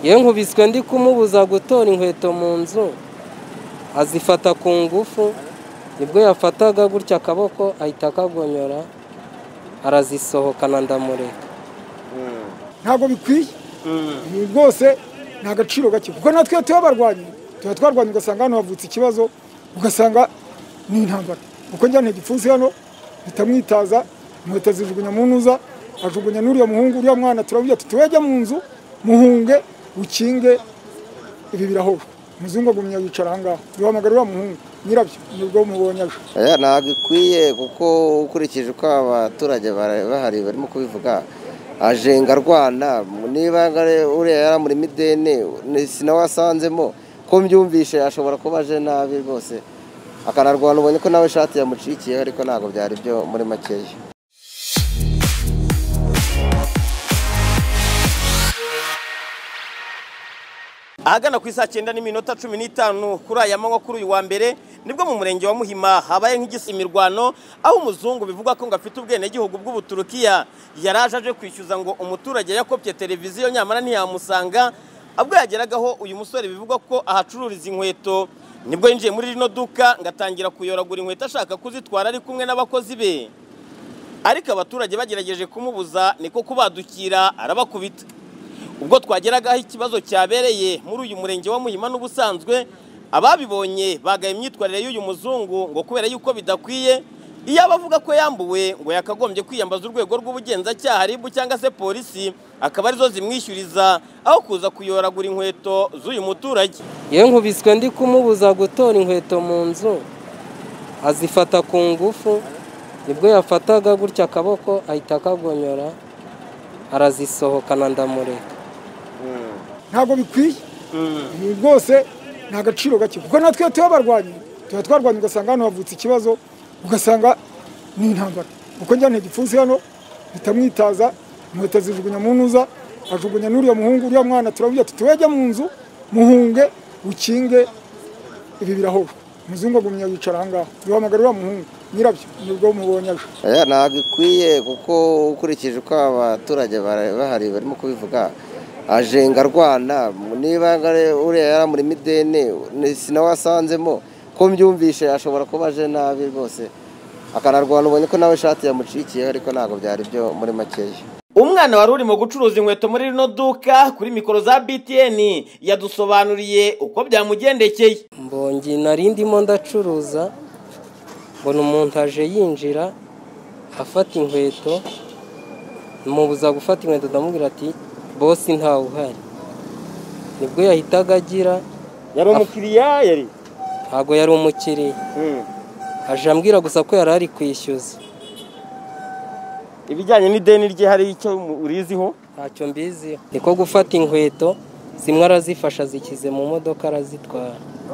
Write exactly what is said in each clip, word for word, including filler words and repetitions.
Yewe nkubiswe ndi kumubuza gutora inkweto mu nzu azifata ku ngufu, nibwo yafataga gutya akaboko ahita akagonyora arazisohokana ndamureka. Ntabwo bikwiye rwose, nta gaciro gake kuko natwe tubabarwanye tuba twarwanye ugasanga hano havutse ikibazo, ugasanga ni intambara kuko njyane igipfunsi hano bitamwitaza inkweto zijugunya mu ntuza, ajugunya n'uriya muhungu uriya mwana, turabwira tuti wejya mu nzu muhunge ukinge ibi birahoba. Umuzungu agumya yicara ahangaha duhamagara uriya muhungu nyirabyo nibwo mubonye aje. Aya ntabwo ikwiye kuko ukurikije uko abaturage bahari barimo kubivuga, ajenga Rwanda niba uriya yari muri midene sinawe asanzemo ko mbyumvishe ashobora kuba aje nabi rwose akanarwana, ubonye ko nawe ishati yamucikiye ariko ntabwo byari byo muri makeya. Ahagana ku isaa cyenda n'iminota cumi n'itanu kuri aya manywa kuri uyu wa mbere nibwo mu murenge wa Muhima habaye nk'igisimirwano, aho umuzungu bivugwa ko ngo afite ubwene gihugu bw'Ubuturukiya yaraje aje kwishyuza ngo umuturage yakopye televiziyo nyamara ntiyamusanga. Abwo yageragaho uyu musore bivugwa ko ahacururiza inkweto, nibwo yinjiye muri rino duka ngatangira kuyoragura inkweto ashaka kuzitwara ari kumwe n'abakozi be, ariko abaturage bagerageje kumubuza niko kubadukira arabakubita. Ubwo twageragaho ikibazo cyabereye muri uyu murenge wa Muhima n'ubusanzwe ababibonye bagaye imyitwarire y'uyu muzungu ngo kubera yuko bidakwiye, iyo abavuga ko yambuwe ngo yakagombye kwiyambaza urwego rw'ubugenzacyaha R I B cyangwa se polisi akaba arizo zimwishyuriza aho kuza kuyoragura inkweto z'uyu muturage. Yewe nkubiswe ndi kumubuza gutora inkweto mu nzu azifata ku ngufu, nibwo yafataga gutya akaboko ahita akagonyora arazisohokana ndamureka. Ntabwo bikwiye rwose, nta gaciro gake kuko natwe tubabarwanye tuba twarwanye ugasanga hano havutse ikibazo, ugasanga ni intambara kuko njyane igipfunsi hano bitamwitaza inkweto zijugunya mu ntuza, ajugunya n'uriya muhungu uriya mwana, turabwira tuti wejya mu nzu muhunge ukinge ibi birahoba. Umuzungu agumya yicara ahangaha duhamagara uriya muhungu nyirabyo nibwo mubonye aje. Aya ntabwo ikwiye kuko ukurikije uko abaturage bahari barimo kubivuga, ajenga Rwanda niba uriya yari muri midene sinawe asanzemo ko mbyumvishe ashobora kuba aje nabi rwose akanarwana, ubonye ko nawe ishati yamucikiye ariko ntabwo byari byo muri makeya. Umwana wari urimo gucuruza inkweto muri rino duka kuri mikoro za B T N yadusobanuriye uko byamugendekeye. Mbongi nari ndimo ndacuruza, mbona umuntu aje yinjira afata inkweto, mubuza gufata inkweto ndamubwira ati boss ntawe uhari, nibwo yahitaga agira. Yari umukiriya yari? Ntago yari umukiriya, aje ambwira gusa ko yari ari kwishyuza. Ibijyanye n'ideni rye hari icyo uriziho? Ntacyo mbiziho, niko gufata inkweto zimwe arazifasha zikize mu modoka arazitwara.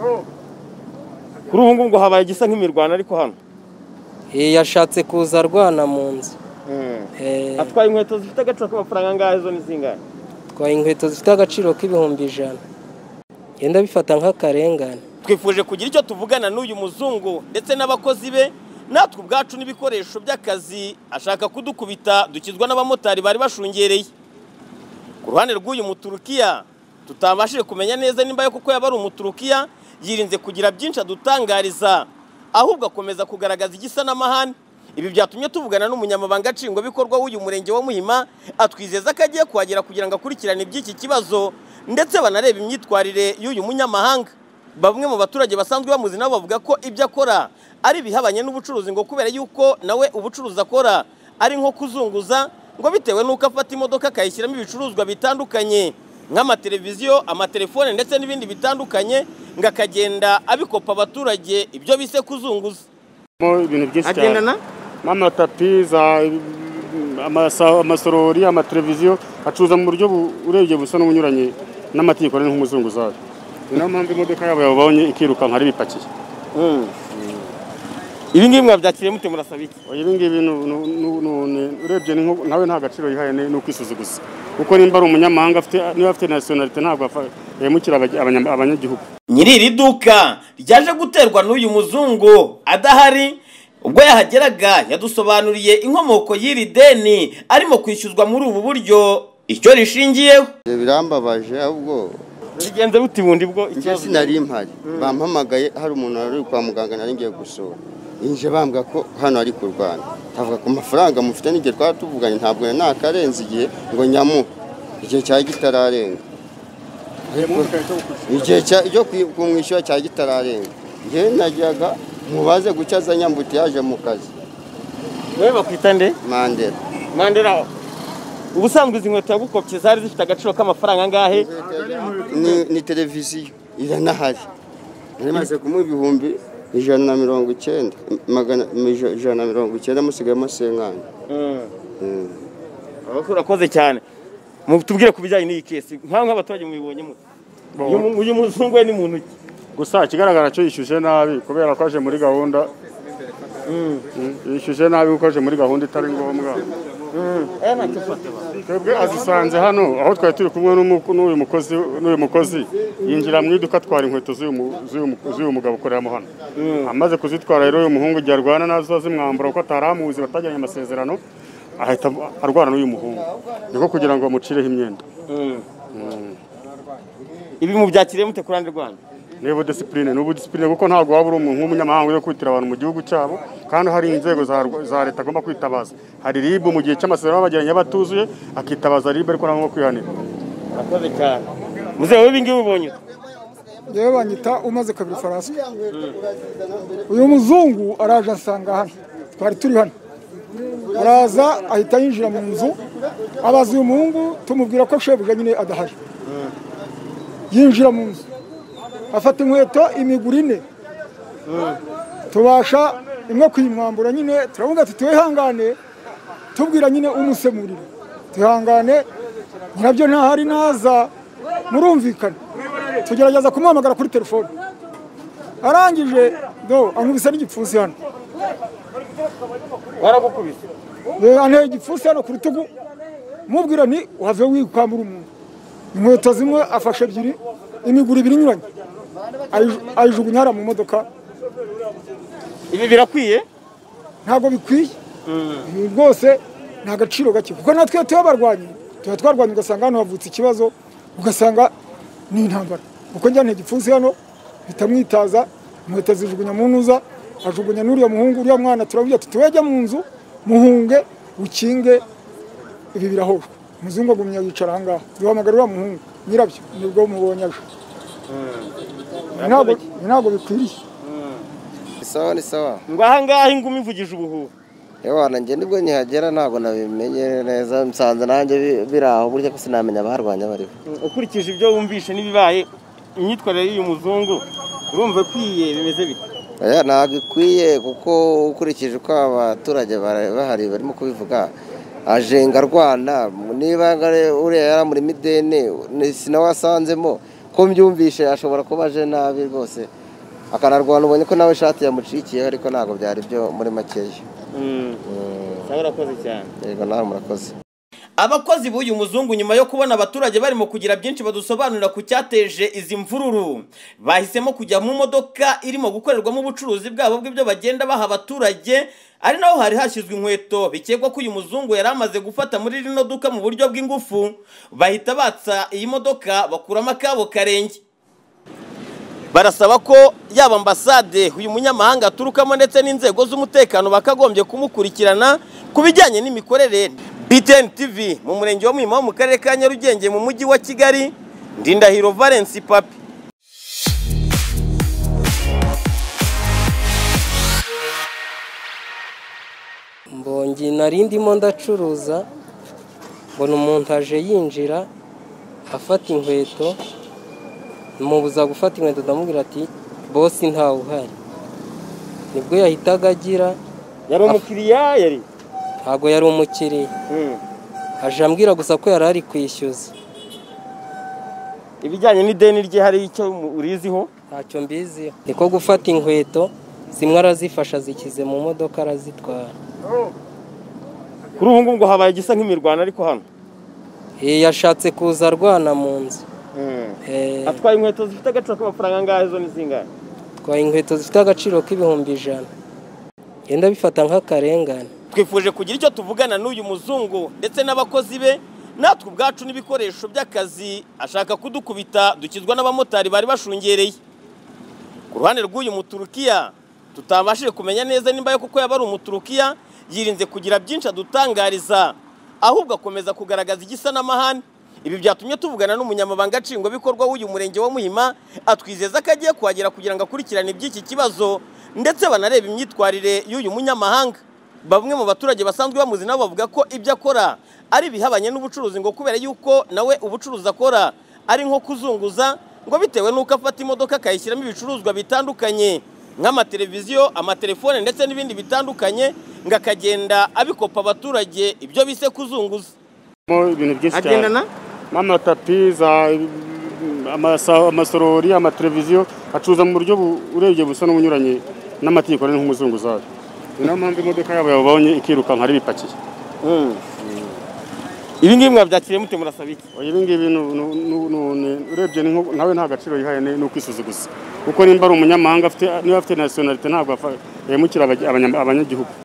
Kuri ubu ngubu habaye igisa nk'imirwano ariko hano eh yashatse kuza arwana mu nzu. Eh atwaye inkweto zifite agaciro k'amafaranga angahe zo n'izingana? Twaye inkweto zifite agaciro k'ibihumbi ijana, yenda bifata nk'akarengane. Twifuje kugira icyo tuvugana n'uyu muzungu ndetse n'abakozi be, natwe ubwacu n'ibikoresho by'akazi ashaka kudukubita dukizwa n'abamotari bari bashungereye. Ku ruhande rw'uyu Muturukiya tutabashije kumenya neza nimba yo kuko yaba ari Umuturukiya yirinze kugira byinshi adutangariza, ahubwo akomeza kugaragaza igisa n'amahane. Ibi byatumye tuvugana n'umunyamabanga nshingwabikorwa w'uyu murenge wa Muhima, atwizeza ko agiye kuhagera kugira ngo akurikirane iby'iki kibazo ndetse banareba imyitwarire y'uyu munyamahanga. Bamwe mu baturage basanzwe bamuzi nabo bavuga ko ibyo akora ari bihabanye n'ubucuruzi, ngo kubera yuko nawe ubucuruzi akora ari nko kuzunguza, ngo bitewe nuko afata imodoka akayishyiramo ibicuruzwa bitandukanye nk'amateleviziyo, amatelefone ndetse n'ibindi bitandukanye, ngo akagenda abikopa abaturage ibyo bise kuzunguza. Ibintu byinshi cyane, amatapi, amasorori, amateleviziyo, acuruza mu buryo urebye busa n'ubunyuranye n'amategeko nk'umuzunguzayi. Niyo mpamvu imodoka yabo yabonye ikiruka nkari bipakiye. Ibi ngibi mwabyakiriye mute murasaba iki? Ibi ngibi urebye nawe nta gaciro yihaye no kwisuzuguza, kuko nimba ari umunyamahanga afite niba afite nationality ntabwo yemukira abanyagihugu. Nyiri iri duka ryaje guterwa n'uyu muzungu adahari, ubwo yahageraga yadusobanuriye inkomoko y'iri deni arimo kwishyuzwa muri ubu buryo icyo rishingiyeho. Birambabaje ahubwo bigenze buti bundi bwo ikibazo nari impari bampamagaye hari umuntu ari kwa muganga nari ngiye gusura inje bambwa ko hano ari ku Rwanda tavuga ku mafaranga mufite n'igihe twatuvuganye ntabwo nakarenze igihe ngo nyamu igihe cya gitararenga igihe cyo kumwishyura cya gitararenga nge najyaga mubaze gucyaza nyambuti yaje mu kazi. Wewe bakwita nde? Mandela. Mandela ubusanzwe izi nkweto yagukopye zari zifite agaciro k'amafaranga angahe? Ni, ni televiziyo iranahari narimaze kumuha ibihumbi ijana na mirongo icyenda magana ijana na mirongo icyenda musigayemo senkani. Mm. Urakoze cyane. Mutubwire ku bijyanye n'iyi kesi nkaho nk'abaturage mubibonye mu uyu muzungu we ni muntu ki? Gusa kigaragara cyo yishyushye nabi kubera ko aje muri gahunda. Mm. Yishyushye nabi kuko aje muri gahunda itari ngombwa. Twebwe azisanze hano aho twari turi kumwe n'uyu mukozi n'uyu mukozi yinjira mu iduka twara inkweto z'uyu mugabo ukoreramo hano. Amaze kuzitwara rero uyu muhungu igihe arwana nazo zimwambura kuko ataramuzi batajyanye amasezerano ahita arwana n'uyu muhungu niko kugira ngo bamucireho imyenda. Ibi mu byakiriye mute kurande Rwanda? Nebo discipline n'ubu discipline kuko ntabwo waba uri umuntu w'umunyamahanga yo kwitira abantu mu gihugu cyabo kandi hari inzego za leta agomba kwitabaza. Hari R I B mu gihe cy'amasezerano bagiranye batuzuye akitabaza R I B ariko ntabwo kwihanira. Akoze cyane. Muze wowe bingi ubonye. Yewe banyita umaze kabiri farasi. Uyu muzungu araje asanga hano. Twari turi hano. Araza ahita yinjira mu nzu abaza uyu muhungu tumubwira ko shebuja nyine adahari. Yinjira mu nzu afata inkweto imiguru ine tubasha imwe kwimwambura nyine turavuga tuti wihangane tubwira nyine umusemurire tuhangane nyirabyo ntahari naza murumvikana tugerageza kumuhamagara kuri telefone arangije do ankubise n'igipfusi hano waragukubise anteye igipfusi hano ku rutugu mubwira ni uhave wikwambura umuntu inkweto zimwe afashe ebyiri imiguru ibiri inyuranye ayijugunya hara mu modoka. Ibi birakwiye? Ntabwo bikwiye. Rwose nta gaciro gake kuko natwe tuyabarwanye tuba twarwanye ugasanga hano havutse ikibazo ugasanga ni intambara kuko njyane igipfusi hano bitamwitaza inkweto zijugunya mu ntuza ajugunya n'uriya muhungu uriya mwana turavuga tuti wejya mu nzu muhunge ukinge ibi birahojwe. Umuzungu agumya yicara ahangaha duhamagarira muhungu nyirabyo nibwo mubonye aje. Ntabwo ntabwo bikwiriye. Sawa ni sawa. Ngo ahangaha ingumi ivugije ubuhuha. Ewa nanjye nibwo nyihagera ntabwo nabimenye neza nsanze nanjye biraho burya ko sinamenya abarwanya bariho. Ukurikije ibyo wumvishe nibibaye imyitwarire y'uyu muzungu urumva kwiye bimeze bite? Aya ntabwo ikwiye kuko ukurikije uko abaturage bahari barimo kubivuga ajenga Rwanda niba uriya yari muri midene sinawe asanzemo ko mbyumvishe ashobora kuba aje nabi rwose akanarwana ubonye ko nawe ishati yamucikiye ariko ntabwo byari byo muri makeya. Urakoze cyane. Yego nawe murakoze. Abakozi b'uyu muzungu nyuma yo kubona abaturage barimo kugira byinshi badusobanurira ku cyateje izi mvururu bahisemo kujya mu modoka irimo gukorerwamo ubucuruzi bwabo bw'ibyo bagenda baha abaturage ari naho hari hashyizwe inkweto bikekwa ko uyu muzungu yari amaze gufata muri rino duka mu buryo bw'ingufu bahita batsa iyi modoka bakuramo akabo karenge. Barasaba ko yaba ambasade uyu munyamahanga aturukamo ndetse n'inzego z'umutekano bakagombye kumukurikirana ku bijyanye n'imikorere. B T N T V mu murenge wa Muhima mu karere ka Nyarugenge mu mujyi wa Kigali Ndindahiro Valence Papi. Mbongi narindimo ndacuruza mbona umuntu aje yinjira afata inkweto mubuza gufata inkweto ndamubwira ati boss ntawe uhari nibwo yahitaga agira yari umukiriya yari ntago yari umukiriya aje ambwira gusa ko yari ari kwishyuza. Ibijyanye n'ideni rye hari icyo uriziho? Ntacyo mbiziho niko gufata inkweto zimwe arazifasha zikize mu modoka arazitwara. Kuri ubu ngubu habaye igisa nk'imirwano ariko hano yashatse kuza arwana mu nzu. Atwaye inkweto zifite agaciro k'amafaranga angahe zo n'izingana? Atwaye inkweto zifite agaciro k'ibihumbi ijana. Yenda bifata nk'akarengane. Twifuje kugira icyo tuvugana n'uyu muzungu ndetse n'abakozi be natwe ubwacu n'ibikoresho by'akazi ashaka kudukubita dukizwa n'abamotari bari bashungereye. Ku ruhande rw'uyu muturukiya tutabashije kumenya neza nimba yo kuko yaba ari umuturukiya yirinze kugira byinshi adutangariza, ahubwo akomeza kugaragaza igisa n'amahane. Ibi byatumye tuvugana n'umunyamabanga nshingwabikorwa w'uyu murenge wa Muhima, atwizeza ko agiye kuhagera kugira ngo akurikirane iby'iki kibazo ndetse banareba imyitwarire y'uyu munyamahanga. Bamwe mu baturage basanzwe bamuzi nabo bavuga ko ibyo akora ari bihabanye n'ubucuruzi, ngo kubera yuko nawe ubucuruzi akora ari nko kuzunguza, ngo bitewe n'uko afata imodoka akayishyiramo ibicuruzwa bitandukanye nk'amateleviziyo, amatelefone ndetse n'ibindi bitandukanye, ngo akagenda abikopa abaturage, ibyo bise kuzunguza. Ibintu byinshi cyane, amatapi, amasorori, amateleviziyo, acuruza mu buryo urebye busa n'ubunyuranye n'amategeko n'umuzunguzayi. Ni nayo mpamvu imodoka yabo yabonye ikiruka nkari bipakiye. Ibi ngibi mwabyakiriye mute, murasaba iki? Ibi ngibi urebye nawe nta gaciro yihaye, ni ukwisuzuguza, kuko nimba ari umunyamahanga niba afite nationalite ntabwo yemukira abanyagihugu.